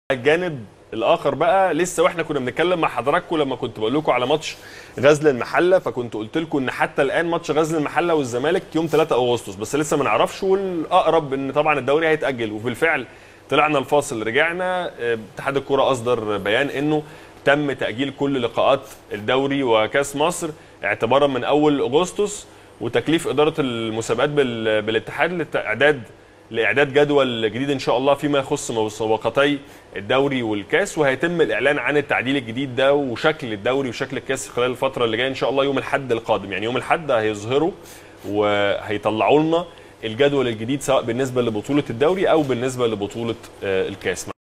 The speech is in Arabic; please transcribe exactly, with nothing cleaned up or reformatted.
الجانب الاخر بقى لسه، واحنا كنا بنتكلم مع حضراتكم لما كنت بقول لكم على ماتش غزل المحله، فكنت قلت لكم ان حتى الان ماتش غزل المحله والزمالك يوم ثلاثة أغسطس، بس لسه ما نعرفش، والاقرب ان طبعا الدوري هيتاجل. وبالفعل طلعنا الفاصل رجعنا، اتحاد الكره اصدر بيان انه تم تاجيل كل لقاءات الدوري وكاس مصر اعتبارا من اول أغسطس، وتكليف اداره المسابقات بالاتحاد للاعداد لاعداد جدول جديد ان شاء الله فيما يخص مسابقتي الدوري والكاس. وهيتم الاعلان عن التعديل الجديد ده وشكل الدوري وشكل الكاس خلال الفتره اللي جايه ان شاء الله يوم الاحد القادم. يعني يوم الاحد هيظهروا وهيطلعوا لنا الجدول الجديد سواء بالنسبه لبطوله الدوري او بالنسبه لبطوله الكاس.